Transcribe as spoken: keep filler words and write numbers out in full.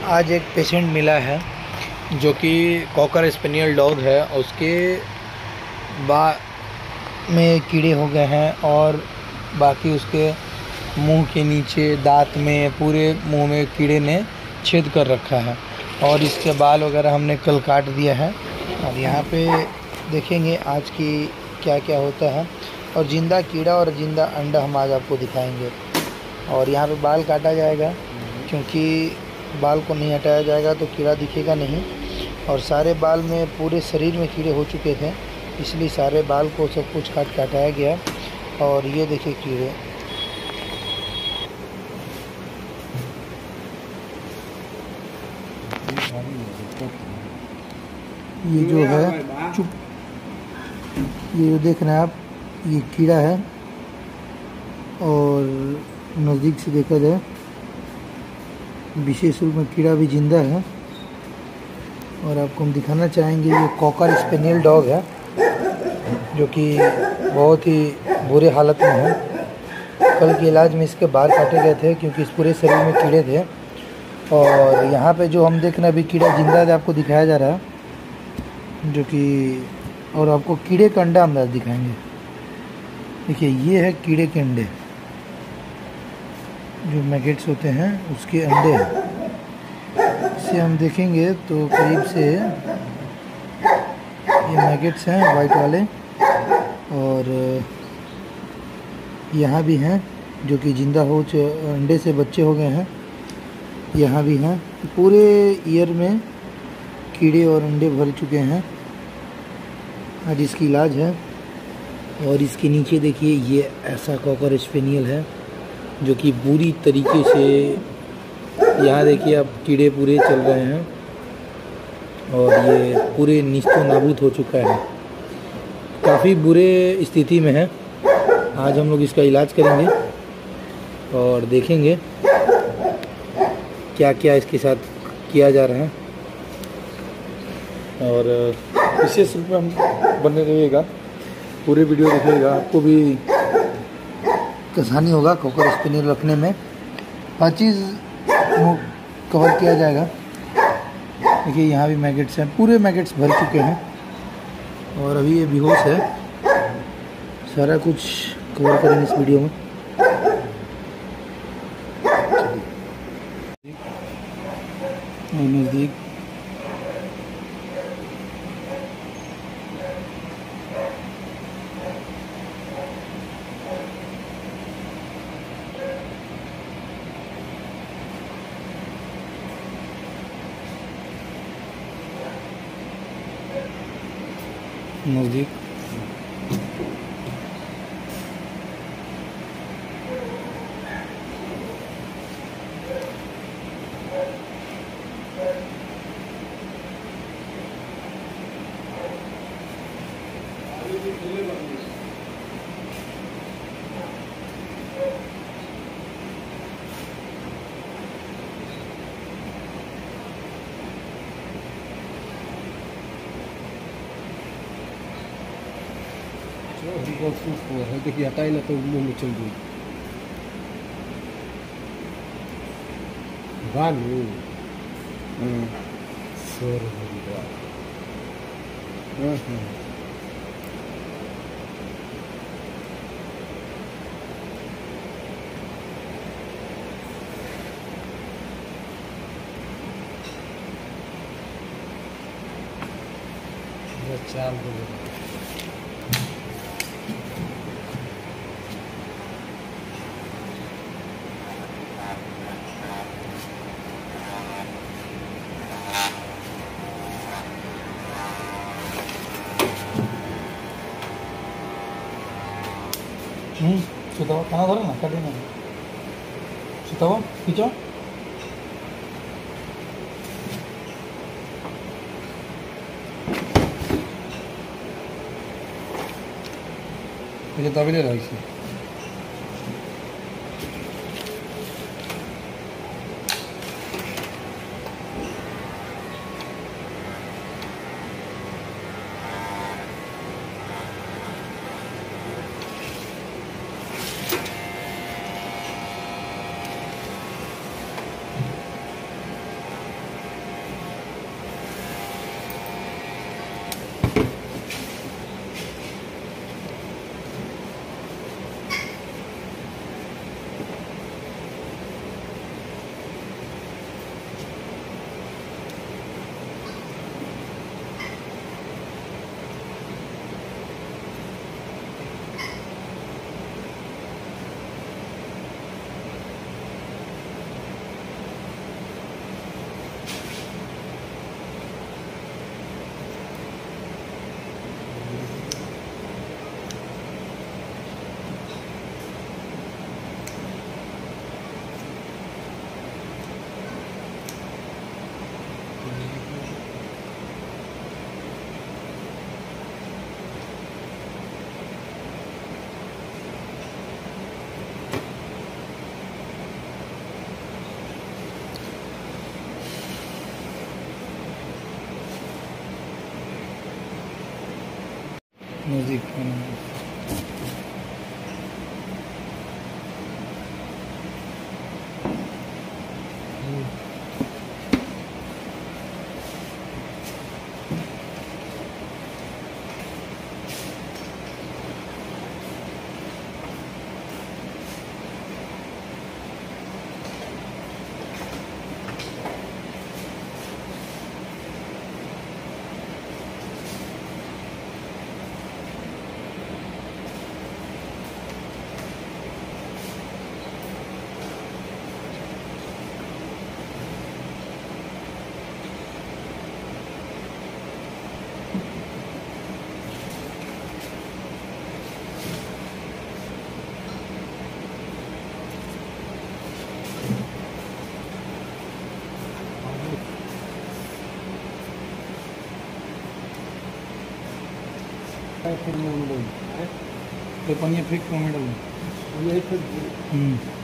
आज एक पेशेंट मिला है जो कि कॉकर स्पेनियल डॉग है। उसके बा में कीड़े हो गए हैं और बाकी उसके मुंह के नीचे, दांत में, पूरे मुंह में कीड़े ने छेद कर रखा है और इसके बाल वगैरह हमने कल काट दिया है। और यहाँ पे देखेंगे आज की क्या क्या होता है। और ज़िंदा कीड़ा और ज़िंदा अंडा हम आज आपको दिखाएंगे। और यहाँ पे बाल काटा जाएगा क्योंकि बाल को नहीं हटाया जाएगा तो कीड़ा दिखेगा नहीं। और सारे बाल में, पूरे शरीर में कीड़े हो चुके थे, इसलिए सारे बाल को सब कुछ काट काटाया गया। और ये देखिए कीड़े, ये जो है चुप, ये जो देख रहे हैं आप, ये कीड़ा है। और नज़दीक से देखा जाए, विशेष रूप में कीड़ा भी जिंदा है। और आपको हम दिखाना चाहेंगे, ये कॉकर स्पेनियल डॉग है जो कि बहुत ही बुरे हालत में है। कल के इलाज में इसके बाल काटे गए थे क्योंकि इस पूरे शरीर में कीड़े थे। और यहाँ पे जो हम देख रहे हैं अभी कीड़ा जिंदा है, आपको दिखाया जा रहा है जो कि, और आपको कीड़े का अंडा हम दिखाएंगे। देखिए ये है कीड़े के अंडे, जो मैगेट्स होते हैं उसके अंडे हैं। इसे हम देखेंगे तो करीब से ये मैगेट्स हैं वाइट वाले। और यहाँ भी हैं जो कि जिंदा हो, अंडे से बच्चे हो गए हैं। यहाँ भी हैं, पूरे ईयर में कीड़े और अंडे भर चुके हैं। आज इसकी इलाज है। और इसके नीचे देखिए, ये ऐसा कॉकर स्पेनियल है जो कि बुरी तरीके से, यहाँ देखिए अब कीड़े पूरे चल रहे हैं और ये पूरे निस्तो नाबूद हो चुका है, काफ़ी बुरे स्थिति में है। आज हम लोग इसका इलाज करेंगे और देखेंगे क्या क्या इसके साथ किया जा रहा है। और विशेष रूप में हम बने रहिएगा, पूरे वीडियो देखिएगा, आपको भी आसानी होगा कॉकर स्पेनियल रखने में। हर चीज़ कवर किया जाएगा। देखिए यहाँ भी मैगेट्स हैं, पूरे मैगेट्स भर चुके हैं और अभी ये बेहोश है। सारा कुछ कवर करेंगे इस वीडियो में। नज़दीक नज़दीक बहुत सूख है। देखिए हटाई ना तो मुंह में चल गई बालू। सर चाल हम्म सुताओ, खाना धरो ना, काटे ना, सुताओ, खींचो। मुझे तभी ले रहा इसे। म्यूजिक फिर मैं फिर फिर